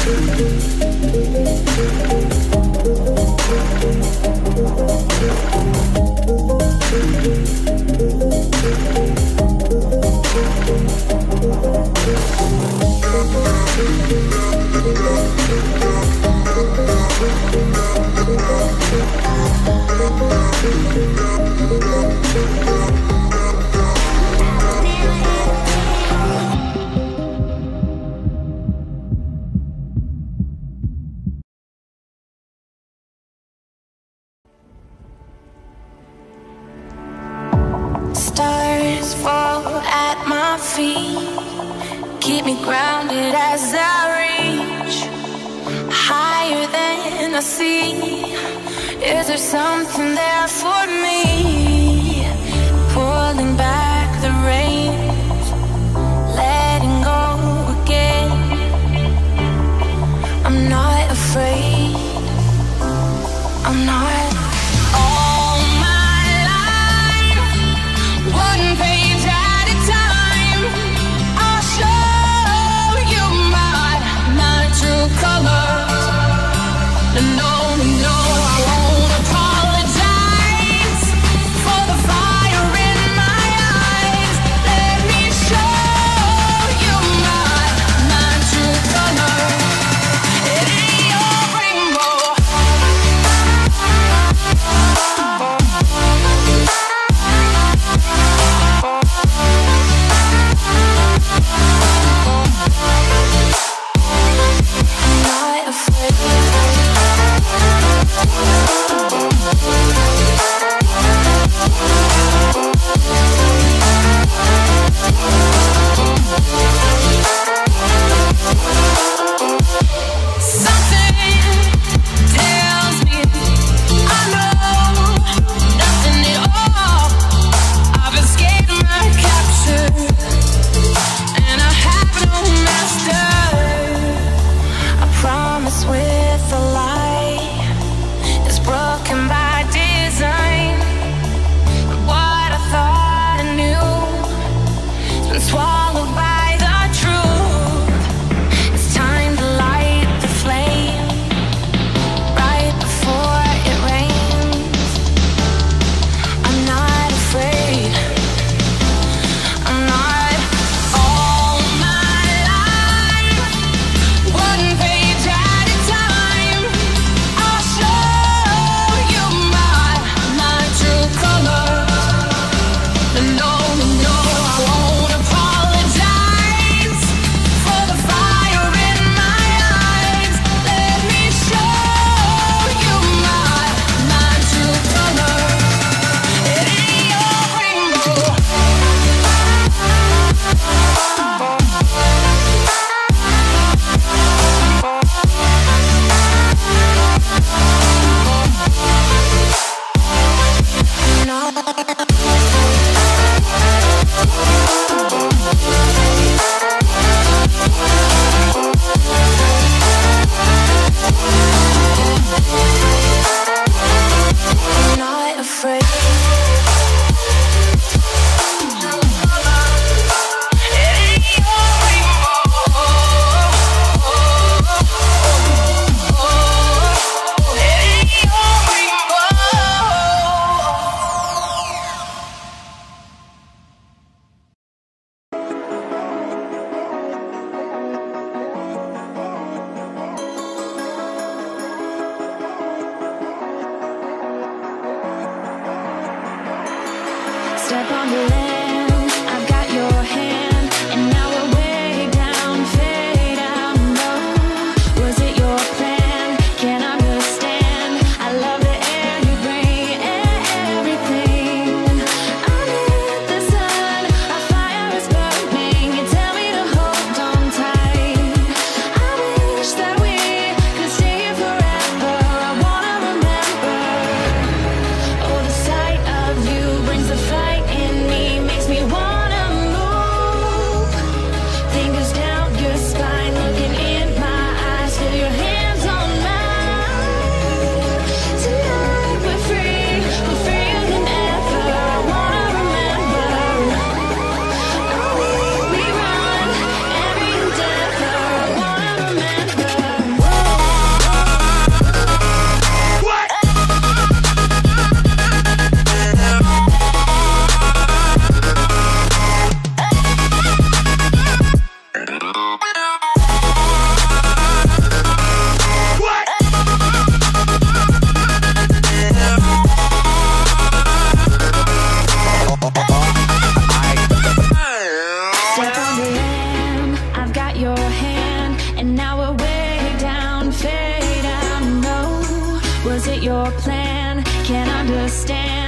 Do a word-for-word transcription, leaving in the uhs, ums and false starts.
Stars fall at my feet, keep me grounded as I reach higher than I see. Is there something there for me? Pulling back the reins, letting go again. I'm not afraid, I'm not. Step on the land, I've got your hand, and now we're way down, fade out low. Was it your plan? Can't understand. I love the air you bring, everything. Under the sun, our fire is burning. You tell me to hold on tight. I wish that we could stay here forever. I wanna remember. Oh, the sight of you brings the fight in me. your plan? Can't understand.